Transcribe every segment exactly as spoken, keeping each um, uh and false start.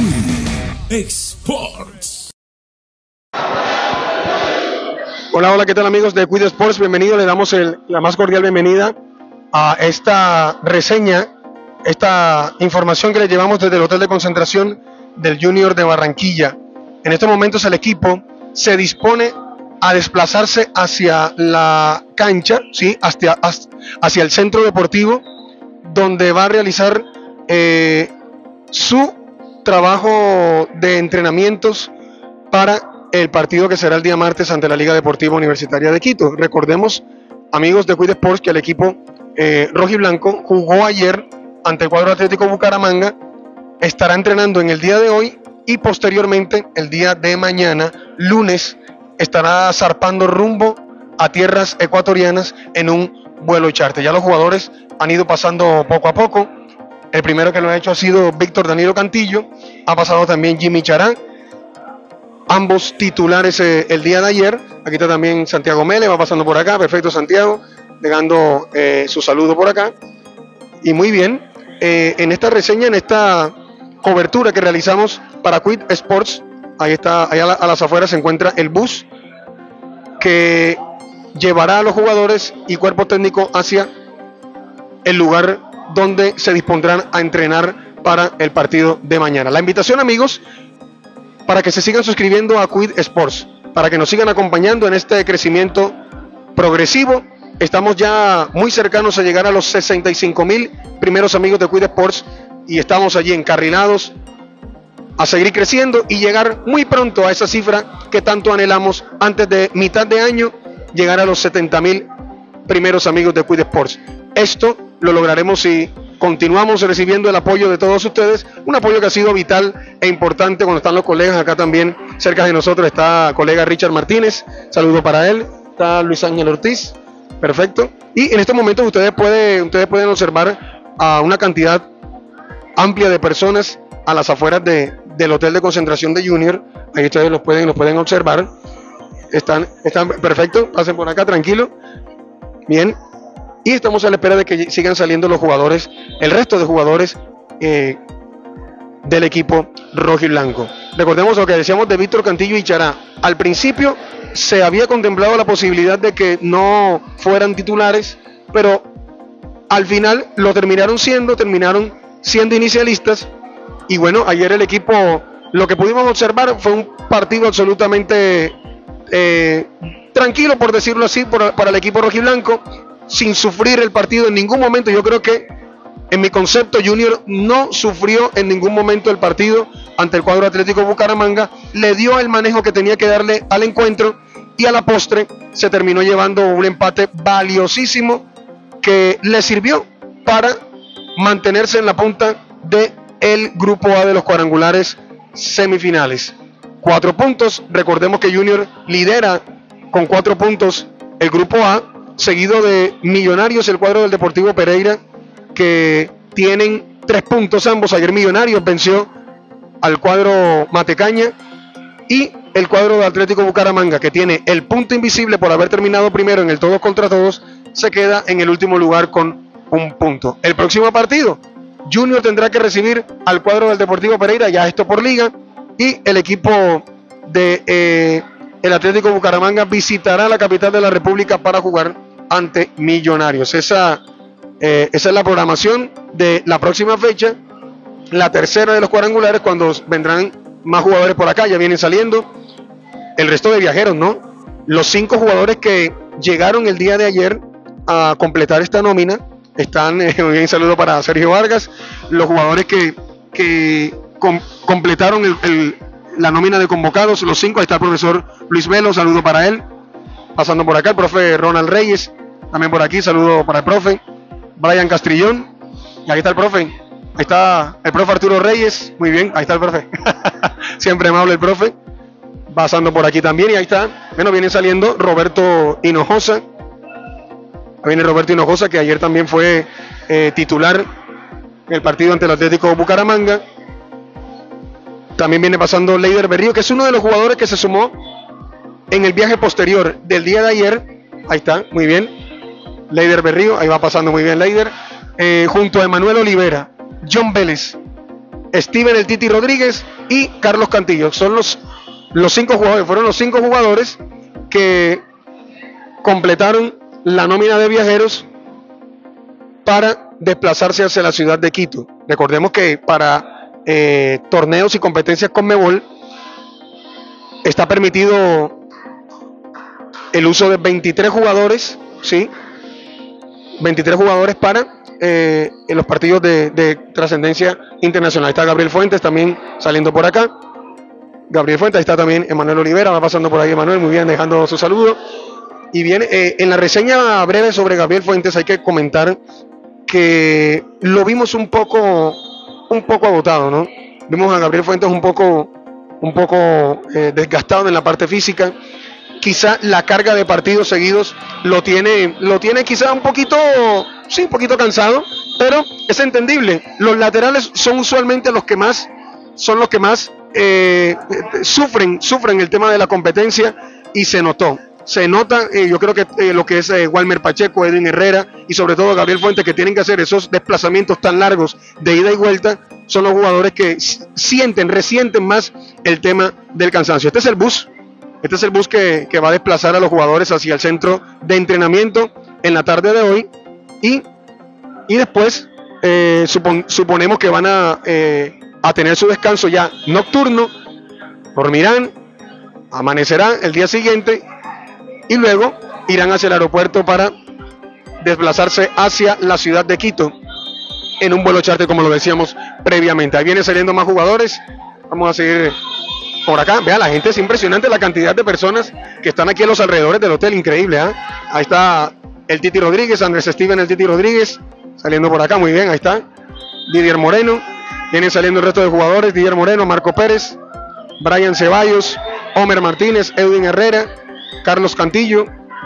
Quid Sports. Hola, hola, ¿qué tal amigos de Quid Sports? Bienvenidos, le damos el, la más cordial bienvenida a esta reseña, esta información que le llevamos desde el hotel de concentración del Junior de Barranquilla. En estos momentos el equipo se dispone a desplazarse hacia la cancha, ¿sí? hacia, hacia el centro deportivo, donde va a realizar eh, su trabajo de entrenamientos para el partido que será el día martes ante la Liga Deportiva Universitaria de Quito. Recordemos, amigos de Quid Sports, que el equipo eh, rojiblanco jugó ayer ante el cuadro Atlético Bucaramanga, estará entrenando en el día de hoy y posteriormente el día de mañana, lunes, estará zarpando rumbo a tierras ecuatorianas en un vuelo charter. Ya los jugadores han ido pasando poco a poco. El primero que lo ha hecho ha sido Víctor Danilo Cantillo, ha pasado también Jimmy Chará, ambos titulares eh, el día de ayer. Aquí está también Santiago Mele, va pasando por acá, perfecto Santiago, dejando eh, su saludo por acá. Y muy bien, eh, en esta reseña, en esta cobertura que realizamos para Quid Sports, ahí está, allá a las afueras se encuentra el bus que llevará a los jugadores y cuerpo técnico hacia el lugar donde se dispondrán a entrenar para el partido de mañana. La invitación, amigos, para que se sigan suscribiendo a Quid Sports, para que nos sigan acompañando en este crecimiento progresivo. Estamos ya muy cercanos a llegar a los sesenta y cinco mil primeros amigos de Quid Sports y estamos allí encarrilados a seguir creciendo y llegar muy pronto a esa cifra que tanto anhelamos antes de mitad de año, llegar a los setenta mil primeros amigos de Quid Sports. Esto lo lograremos si continuamos recibiendo el apoyo de todos ustedes, un apoyo que ha sido vital e importante cuando están los colegas. Acá también cerca de nosotros está colega Richard Martínez, saludo para él, está Luis Ángel Ortiz, perfecto. Y en estos momentos ustedes, puede, ustedes pueden observar a una cantidad amplia de personas a las afueras de, del hotel de concentración de Junior. Ahí ustedes los pueden, los pueden observar, están, están perfecto, pasen por acá tranquilo, bien. Y estamos a la espera de que sigan saliendo los jugadores, el resto de jugadores eh, del equipo rojo y blanco. Recordemos lo que decíamos de Víctor Cantillo y Chará. Al principio se había contemplado la posibilidad de que no fueran titulares, pero al final lo terminaron siendo, terminaron siendo inicialistas. Y bueno, ayer el equipo, lo que pudimos observar fue un partido absolutamente eh, tranquilo, por decirlo así, por, para el equipo rojo y blanco, sin sufrir el partido en ningún momento. Yo creo que en mi concepto Junior no sufrió en ningún momento el partido ante el cuadro Atlético Bucaramanga, le dio el manejo que tenía que darle al encuentro y a la postre se terminó llevando un empate valiosísimo que le sirvió para mantenerse en la punta del grupo A de los cuadrangulares semifinales. Cuatro puntos, recordemos que Junior lidera con cuatro puntos el grupo A, seguido de Millonarios, el cuadro del Deportivo Pereira, que tienen tres puntos ambos. Ayer Millonarios venció al cuadro Matecaña, y el cuadro de Atlético Bucaramanga, que tiene el punto invisible por haber terminado primero en el todos contra todos, se queda en el último lugar con un punto. El próximo partido, Junior tendrá que recibir al cuadro del Deportivo Pereira, ya esto por liga, y el equipo de eh, el Atlético Bucaramanga visitará la capital de la República para jugar ante Millonarios. Esa, eh, esa es la programación de la próxima fecha, la tercera de los cuadrangulares, cuando vendrán más jugadores por acá, ya vienen saliendo el resto de viajeros, ¿no? Los cinco jugadores que llegaron el día de ayer a completar esta nómina están, eh, muy bien, saludo para Sergio Vargas, los jugadores que, que com completaron el, el, la nómina de convocados, los cinco. Ahí está el profesor Luis Melo, saludo para él. Pasando por acá el profe Ronald Reyes, también por aquí, saludo para el profe Brian Castrillón, y ahí está el profe, ahí está el profe Arturo Reyes, muy bien, ahí está el profe, siempre amable el profe, pasando por aquí también, y ahí está, bueno, viene saliendo Roberto Hinojosa, ahí viene Roberto Hinojosa, que ayer también fue eh, titular en el partido ante el Atlético Bucaramanga. También viene pasando Leider Berrío, que es uno de los jugadores que se sumó en el viaje posterior del día de ayer. Ahí está, muy bien, Leider Berrío, ahí va pasando muy bien Leider, eh, junto a Emanuel Olivera, John Vélez, Steven el Titi Rodríguez y Carlos Cantillo. Son los, los cinco jugadores, fueron los cinco jugadores que completaron la nómina de viajeros para desplazarse hacia la ciudad de Quito. Recordemos que para eh, torneos y competencias Conmebol está permitido el uso de veintitrés jugadores, ¿sí? veintitrés jugadores para eh, en los partidos de, de trascendencia internacional. Ahí está Gabriel Fuentes también saliendo por acá. Gabriel Fuentes, ahí está también Emanuel Olivera, va pasando por ahí Emanuel, muy bien, dejando su saludo. Y bien, eh, en la reseña breve sobre Gabriel Fuentes hay que comentar que lo vimos un poco, un poco agotado, ¿no? Vimos a Gabriel Fuentes un poco, un poco eh, desgastado en la parte física. Quizá la carga de partidos seguidos lo tiene, lo tiene quizá un poquito, sí, un poquito cansado, pero es entendible. Los laterales son usualmente los que más, son los que más eh, sufren, sufren el tema de la competencia y se notó. Se nota, eh, yo creo que eh, lo que es eh, Walmer Pacheco, Edwin Herrera y sobre todo Gabriel Fuentes, que tienen que hacer esos desplazamientos tan largos de ida y vuelta, son los jugadores que sienten, resienten más el tema del cansancio. Este es el bus, este es el bus que, que va a desplazar a los jugadores hacia el centro de entrenamiento en la tarde de hoy y, y después eh, supon, suponemos que van a, eh, a tener su descanso ya nocturno, dormirán, amanecerán el día siguiente y luego irán hacia el aeropuerto para desplazarse hacia la ciudad de Quito en un vuelo charter, como lo decíamos previamente. Ahí vienen saliendo más jugadores. Vamos a seguir por acá. Vean, la gente, es impresionante la cantidad de personas que están aquí en los alrededores del hotel, increíble, ¿eh? Ahí está el Titi Rodríguez, Andrés Steven el Titi Rodríguez, saliendo por acá, muy bien, ahí está. Didier Moreno, vienen saliendo el resto de jugadores, Didier Moreno, Marco Pérez, Brian Ceballos, Homer Martínez, Edwin Herrera, Carlos Cantillo,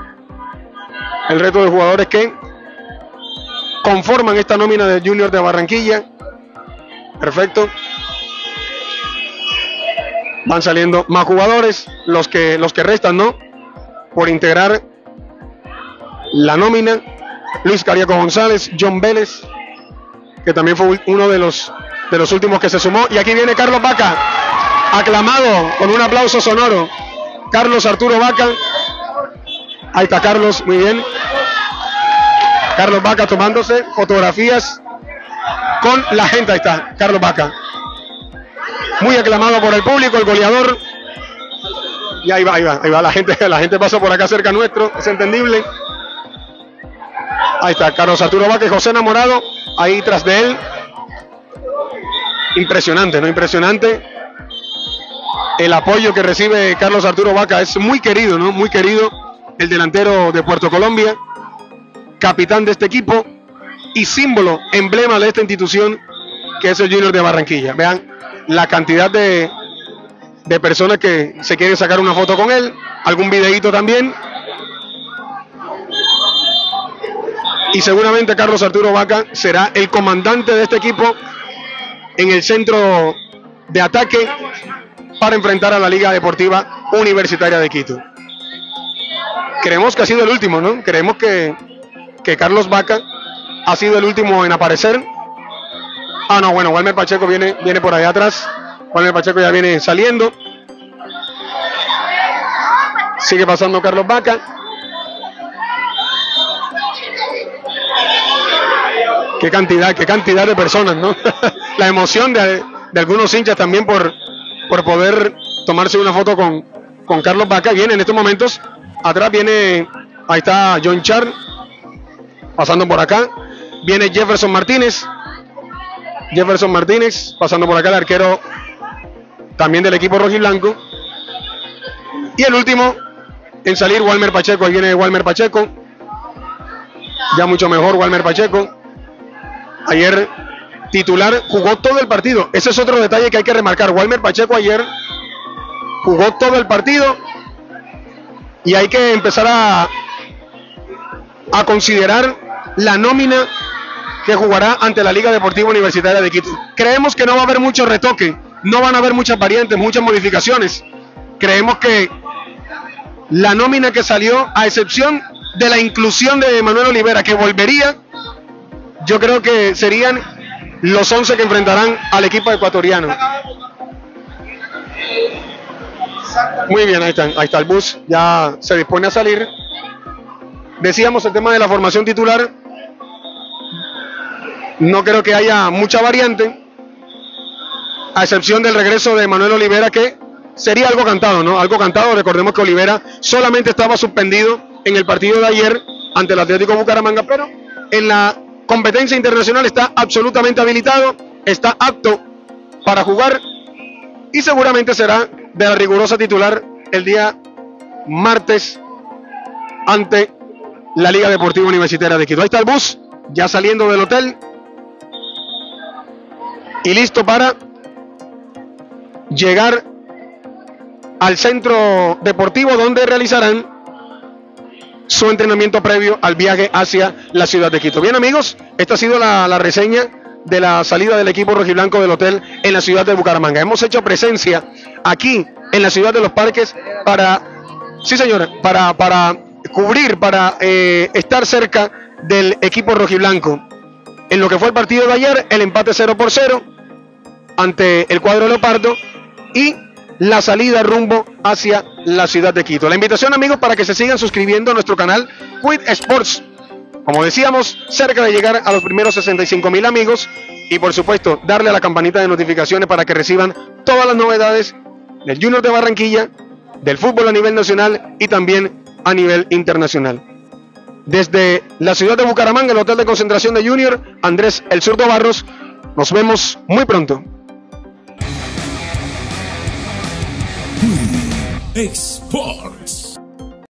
el resto de jugadores que conforman esta nómina de Junior de Barranquilla. Perfecto. Van saliendo más jugadores, los que, los que restan, ¿no? Por integrar la nómina. Luis Cariaco González, John Vélez, que también fue uno de los, de los últimos que se sumó. Y aquí viene Carlos Vaca, aclamado con un aplauso sonoro. Carlos Arturo Vaca. Ahí está Carlos, muy bien. Carlos Vaca tomándose fotografías con la gente. Ahí está Carlos Vaca, muy aclamado por el público, el goleador. Y ahí va, ahí va, ahí va la gente, la gente pasa por acá cerca nuestro, es entendible. Ahí está Carlos Arturo Vaca y José Enamorado ahí tras de él. Impresionante, ¿no? Impresionante el apoyo que recibe Carlos Arturo Vaca. Es muy querido, ¿no? Muy querido el delantero de Puerto Colombia, capitán de este equipo y símbolo, emblema de esta institución que es el Junior de Barranquilla. Vean la cantidad de, de personas que se quieren sacar una foto con él, algún videíto también. Y seguramente Carlos Arturo Vaca será el comandante de este equipo en el centro de ataque para enfrentar a la Liga Deportiva Universitaria de Quito. Creemos que ha sido el último, ¿no? Creemos que, que Carlos Vaca ha sido el último en aparecer. Ah, no, bueno, Walmer Pacheco viene, viene por allá atrás. Walmer Pacheco ya viene saliendo. Sigue pasando Carlos Vaca. Qué cantidad, qué cantidad de personas, ¿no? La emoción de, de algunos hinchas también por, por poder tomarse una foto con, con Carlos Vaca. Viene en estos momentos, atrás viene, ahí está John Char, pasando por acá. Viene Jefferson Martínez. Jefferson Martínez, pasando por acá el arquero también del equipo rojiblanco. Y el último en salir, Walmer Pacheco. Ahí viene Walmer Pacheco. Ya mucho mejor Walmer Pacheco. Ayer titular, jugó todo el partido. Ese es otro detalle que hay que remarcar. Walmer Pacheco ayer jugó todo el partido y hay que empezar a, a considerar la nómina que jugará ante la Liga Deportiva Universitaria de Quito. Creemos que no va a haber mucho retoque, no van a haber muchas variantes, muchas modificaciones. Creemos que la nómina que salió, a excepción de la inclusión de Emanuel Olivera, que volvería, yo creo que serían los once que enfrentarán al equipo ecuatoriano. Muy bien, ahí están, ahí está el bus, ya se dispone a salir. Decíamos el tema de la formación titular. No creo que haya mucha variante, a excepción del regreso de Manuel Olivera, que sería algo cantado, ¿no? Algo cantado. Recordemos que Olivera solamente estaba suspendido en el partido de ayer ante el Atlético Bucaramanga, pero en la competencia internacional está absolutamente habilitado, está apto para jugar y seguramente será de la rigurosa titular el día martes ante la Liga Deportiva Universitaria de Quito. Ahí está el bus, ya saliendo del hotel y listo para llegar al centro deportivo donde realizarán su entrenamiento previo al viaje hacia la ciudad de Quito. Bien, amigos, esta ha sido la, la reseña de la salida del equipo rojiblanco del hotel en la ciudad de Bucaramanga. Hemos hecho presencia aquí en la ciudad de Los Parques para, sí señora, para, para cubrir, para eh, estar cerca del equipo rojiblanco. En lo que fue el partido de ayer, el empate cero por cero ante el cuadro leopardo y la salida rumbo hacia la ciudad de Quito. La invitación, amigos, para que se sigan suscribiendo a nuestro canal Quid Sports. Como decíamos, cerca de llegar a los primeros sesenta y cinco mil amigos y, por supuesto, darle a la campanita de notificaciones para que reciban todas las novedades del Junior de Barranquilla, del fútbol a nivel nacional y también a nivel internacional. Desde la ciudad de Bucaramanga, el hotel de concentración de Junior, Andrés El Zurdo Barros, nos vemos muy pronto. Quid Sports.